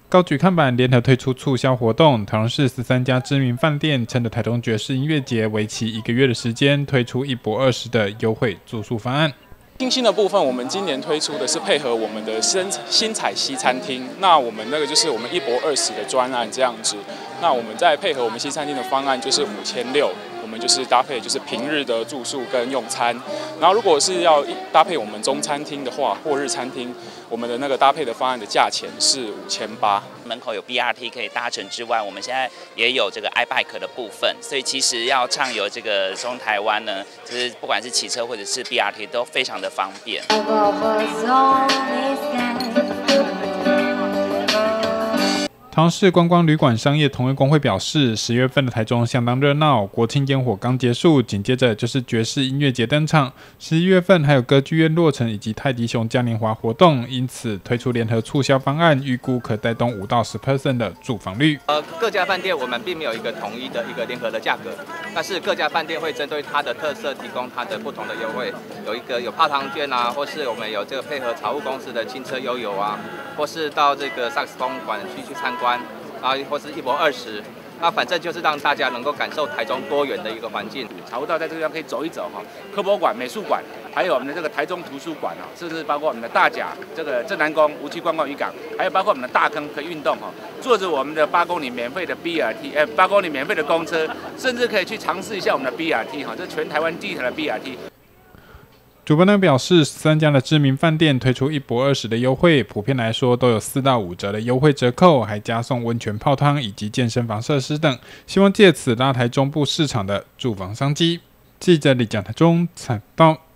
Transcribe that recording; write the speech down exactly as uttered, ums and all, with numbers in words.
高举看板，联合推出促销活动。台中市十三家知名饭店趁着台中爵士音乐节为期一个月的时间，推出一博二十的优惠住宿方案。 新兴的部分，我们今年推出的是配合我们的新新彩西餐厅。那我们那个就是我们一博二十的专案这样子。那我们再配合我们西餐厅的方案，就是五千六。我们就是搭配就是平日的住宿跟用餐，然后如果是要搭配我们中餐厅的话，或日餐厅，我们的那个搭配的方案的价钱是五千八。 门口有 B R T 可以搭乘之外，我们现在也有这个 iBike 的部分，所以其实要畅游这个中台湾呢，就是不管是骑车或者是 B R T 都非常的方便。 台中市观光旅馆商业同业工会表示，十月份的台中相当热闹，国庆烟火刚结束，紧接着就是爵士音乐节登场。十一月份还有歌剧院落成以及泰迪熊嘉年华活动，因此推出联合促销方案，预估可带动五到十 percent 的住房率。 呃，各家饭店我们并没有一个统一的一个联合的价格，但是各家饭店会针对它的特色提供它的不同的优惠，有一个有泡汤券啊，或是我们有这个配合财务公司的轻车悠游啊，或是到这个萨克斯风馆区去参观。啊，或是一博二十，那反正就是让大家能够感受台中多元的一个环境。 茶悟道在这个地方可以走一走哈，科博馆、美术馆，还有我们的这个台中图书馆啊，甚至包括我们的大甲、这个镇南宫、无期观光渔港，还有包括我们的大坑可以运动哈，坐着我们的八公里免费的 B R T， 哎，八公里免费的公车，甚至可以去尝试一下我们的 B R T 哈，这是全台湾第一台的 B R T。 主办单位表示，十三家的知名饭店推出一博二十的优惠，普遍来说都有四到五折的优惠折扣，还加送温泉泡汤以及健身房设施等，希望借此拉抬中部市场的住房商机。记者李讲台中采报。